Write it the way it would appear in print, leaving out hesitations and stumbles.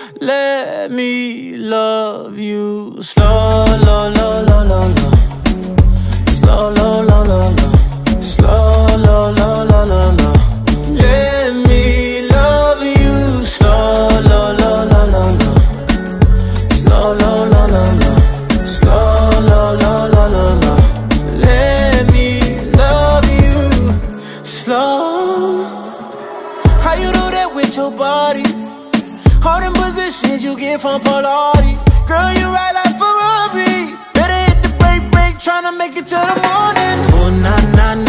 Let me love you slow, low, low, low, low, low. Slow, low, low, low, low. Slow, low, low, low, low, low. Let me love you slow, low, low, low, low, low. Slow, low, low, low, low. Slow, low, low, low, low, low. Let me love you slow. How you do that with your body? All them positions you get from Pilates. Girl, you ride like Ferrari. Better hit the brake, tryna make it to the morning. Oh, na, na,